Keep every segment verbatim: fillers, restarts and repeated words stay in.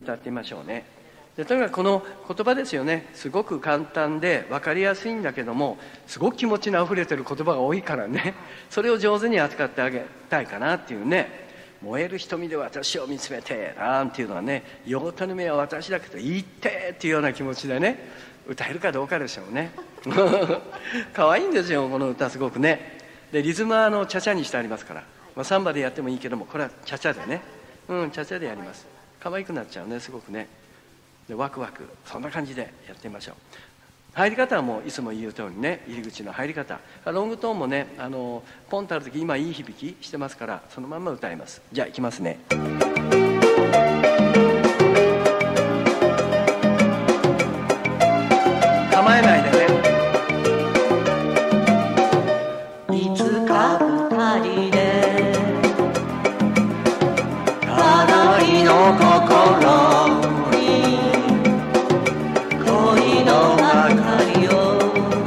歌ってみましょうね。でとにかくこの言葉ですよね、すごく簡単で分かりやすいんだけども、すごく気持ちのあふれてる言葉が多いからね、それを上手に扱ってあげたいかなっていうね。燃える瞳で私を見つめてなんていうのはね、用途の目は私だけど言ってっていうような気持ちでね歌えるかどうかでしょうね。可愛いんですよこの歌、すごくね。でリズムはあのチャチャにしてありますから、まあ、サンバでやってもいいけども、これはチャチャでね、うんチャチャでやります。可愛くなっちゃうね、すごくね。でワクワク、そんな感じでやってみましょう。入り方はもういつも言う通りね、入り口の入り方、ロングトーンもね、あのポンとある時今いい響きしてますから、そのまんま歌います。じゃあいきますね。構えないでね。 いつか二人で互いの心恋の明かりを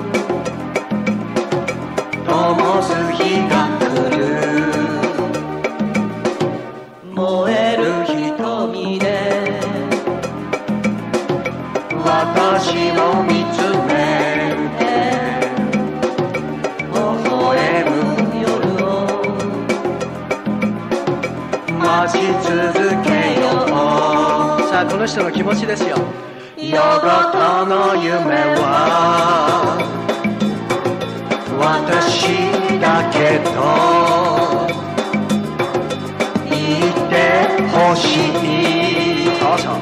灯す日が来る。燃える瞳で私を見つめて微笑む夜を待ち続けよう。 さあこの人の気持ちですよ。 夜ごとの夢は私だけど言ってほしい。 そうそう、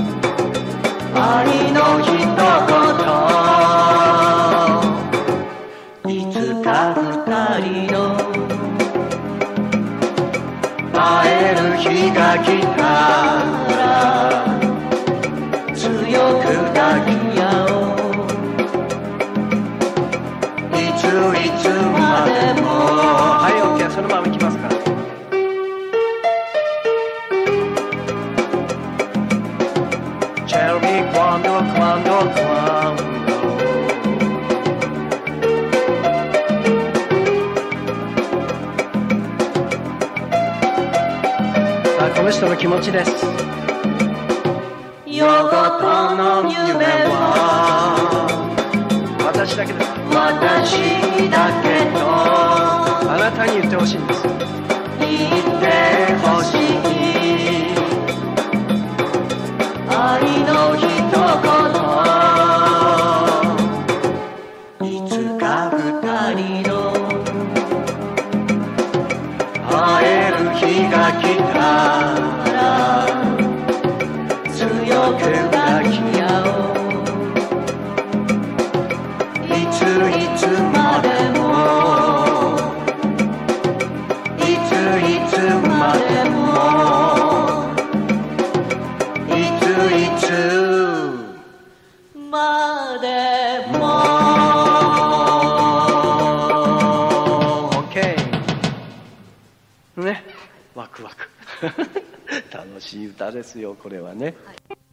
愛の一言。いつか二人の会える日が来たら強く抱き合おう。いついつまでも。 はい、オッケー、そのままいきますから。Tell me quando, quando, quando さあこの人の気持ちです。 夜ごとの夢は私だけです。 私だけどあなたに言ってほしいんです。 言ってほしい愛の一言。いつか二人の会える日が来たら強く抱き合おう。いついつまでもいついつまでもいついつまでも。 OK ね、ワクワク楽しい歌ですよこれはね。 はい